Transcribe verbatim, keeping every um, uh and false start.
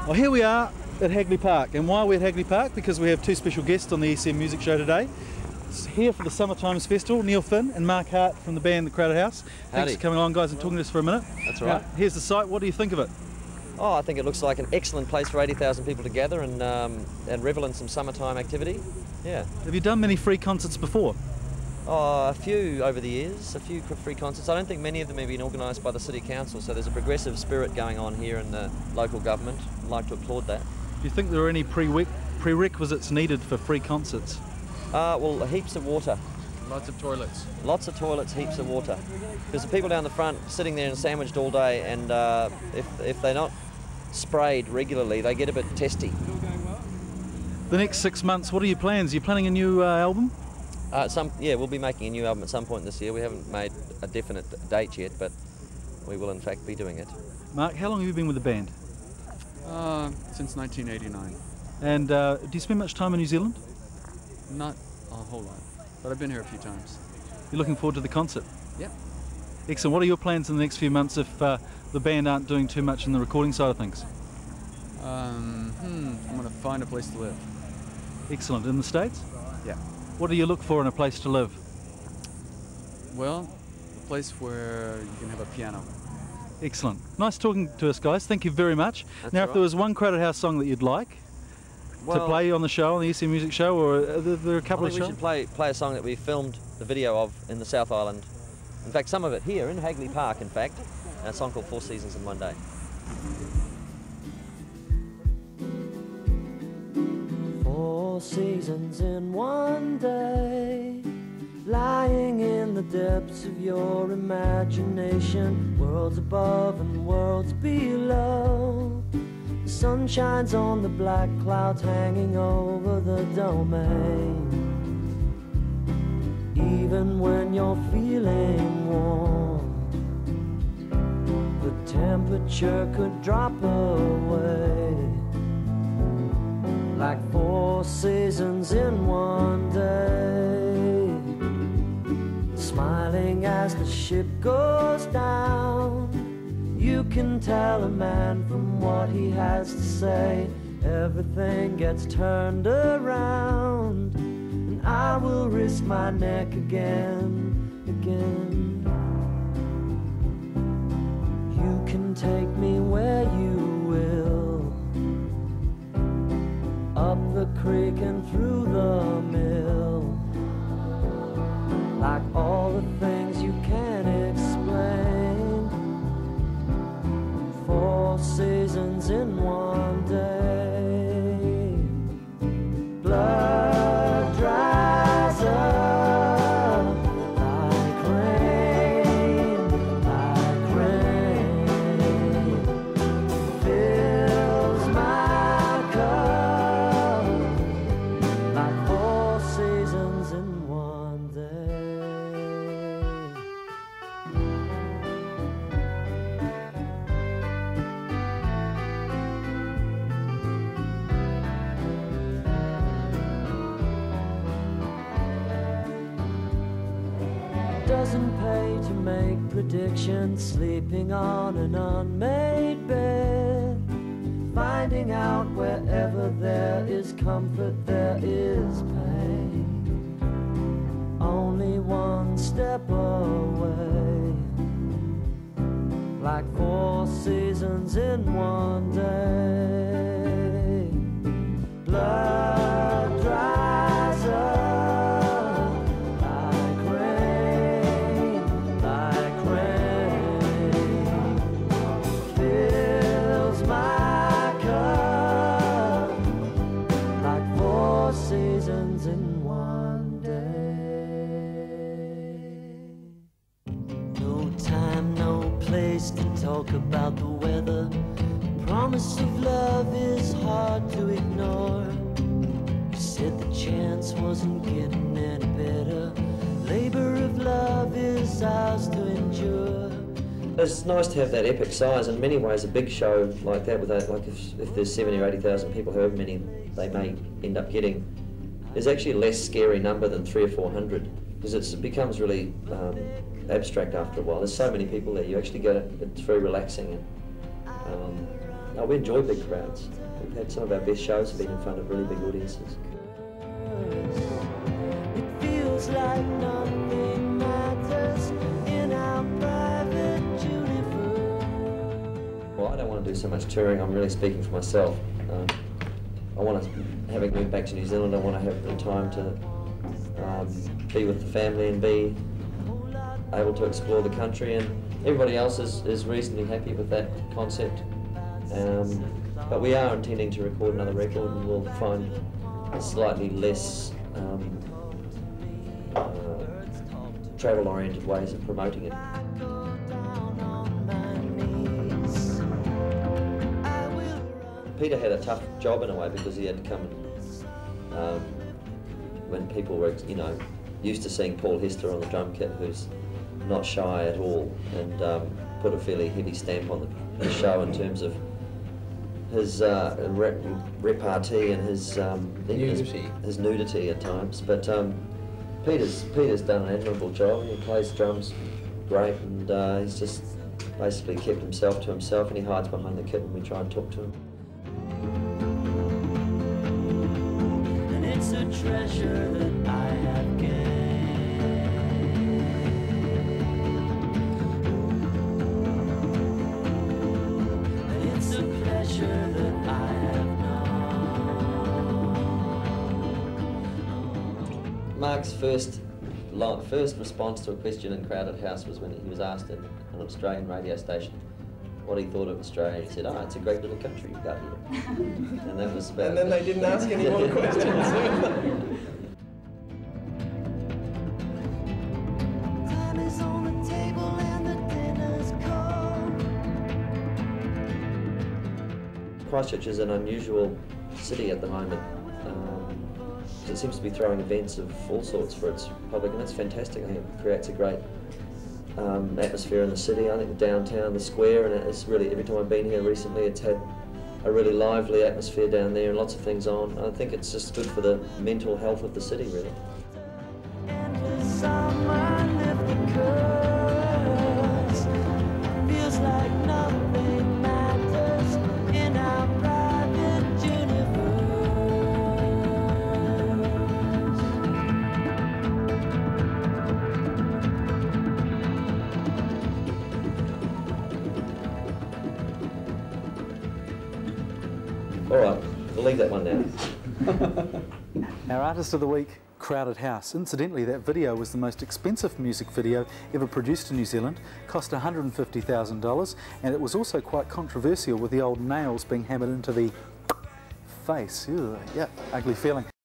Well, here we are at Hagley Park, and why are we at Hagley Park? Because we have two special guests on the E C M Music Show today. It's here for the Summertimes Festival, Neil Finn and Mark Hart from the band The Crowded House. Thanks Howdy. for coming along, guys, and talking to us for a minute. That's right. Now, here's the site. What do you think of it? Oh, I think it looks like an excellent place for eighty thousand people to gather and, um, and revel in some summertime activity. Yeah. Have you done many free concerts before? Oh, a few over the years, a few free concerts. I don't think many of them have been organised by the City Council, so there's a progressive spirit going on here in the local government. I'd like to applaud that. Do you think there are any prereq prerequisites needed for free concerts? Uh, well, heaps of water. Lots of toilets. Lots of toilets, heaps of water. Because the people down the front sitting there and sandwiched all day, and uh, if, if they're not sprayed regularly, they get a bit testy. The next six months, what are your plans? Are you planning a new uh, album? Uh, some, yeah, we'll be making a new album at some point this year. We haven't made a definite date yet, but we will in fact be doing it. Mark, how long have you been with the band? Uh, since nineteen eighty-nine. And uh, do you spend much time in New Zealand? Not a whole lot, but I've been here a few times. You're looking forward to the concert? Yep. Excellent. What are your plans in the next few months if uh, the band aren't doing too much in the recording side of things? Um, hmm, I'm going to find a place to live. Excellent. In the States? Yeah. What do you look for in a place to live? Well, a place where you can have a piano. Excellent. Nice talking to us, guys. Thank you very much. That's now, if right. there was one Crowded House song that you'd like well, to play on the show, on the E C M Music Show, or are there, there are a couple I of think we shows? should play, play a song that we filmed the video of in the South Island. In fact, some of it here in Hagley Park, in fact. A song called Four Seasons in One Day. Four seasons in one day, lying in the depths of your imagination, worlds above and worlds below. The sun shines on the black clouds hanging over the domain. Even when you're feeling warm, the temperature could drop away. Like four seasons in one day, smiling as the ship goes down. You can tell a man from what he has to say. Everything gets turned around, and I will risk my neck again, again. You can take me where you will, up the creek and through the mill, like all the things you can't explain. Four seasons in one day. Blood dries up like rain, like rain. Fills my cup like four seasons in one day. Doesn't pay to make predictions, sleeping on an unmade bed, finding out wherever there is comfort there is pain. Only one step away, like four seasons in one day. Blood dries up like rain, like rain. Fills my cup like four seasons in one day. No time, no place to talk about the weather. The promise of love is hard to ignore. You said the chance wasn't getting any better. Labor of love is ours to endure. It's nice to have that epic size. In many ways, a big show like that, with that, like if, if there's seventy or eighty thousand people, however many they may end up getting, is actually a less scary number than three or four hundred, because it becomes really um, abstract after a while. There's so many people there. You actually get it. It's very relaxing, and um, Oh, we enjoy big crowds. We've had some of our best shows have been in front of really big audiences. It feels like nothing matters in our private universe. Well, I don't want to do so much touring. I'm really speaking for myself. Um, I want to, having moved back to New Zealand, I want to have the time to um, be with the family and be able to explore the country, and everybody else is, is reasonably happy with that concept. Um, but we are intending to record another record, and we'll find slightly less um, uh, travel-oriented ways of promoting it. Peter had a tough job in a way because he had to come and, um, when people were, you know, used to seeing Paul Hester on the drum kit, who's not shy at all, and um, put a fairly heavy stamp on the, the show in terms of his uh, rep repartee and his, um, his his nudity at times. But um, Peter's Peter's done an admirable job. He plays drums great, and uh, he's just basically kept himself to himself, and he hides behind the kit when we try and talk to him. And it's a treasure that I have gained. That I have known. Mark's first first response to a question in Crowded House was when he was asked in an Australian radio station what he thought of Australia. He said, "Oh, it's a great little country you've got here." And that was about And then they didn't ask any more questions. Time is on the table and the dinner's cold. Christchurch is an unusual city at the moment. Um, it seems to be throwing events of all sorts for its public, and that's fantastic. I think it creates a great um, atmosphere in the city. I think the downtown, the square, and it's really, every time I've been here recently, it's had a really lively atmosphere down there and lots of things on. I think it's just good for the mental health of the city, really. Endless summer, lift the curtains. Feels like nothing matters in our private universe. All right, we'll leave that one now. Our Artist of the Week, Crowded House. Incidentally, that video was the most expensive music video ever produced in New Zealand, cost one hundred and fifty thousand dollars, and it was also quite controversial with the old nails being hammered into the face. Ew, yeah, ugly feeling.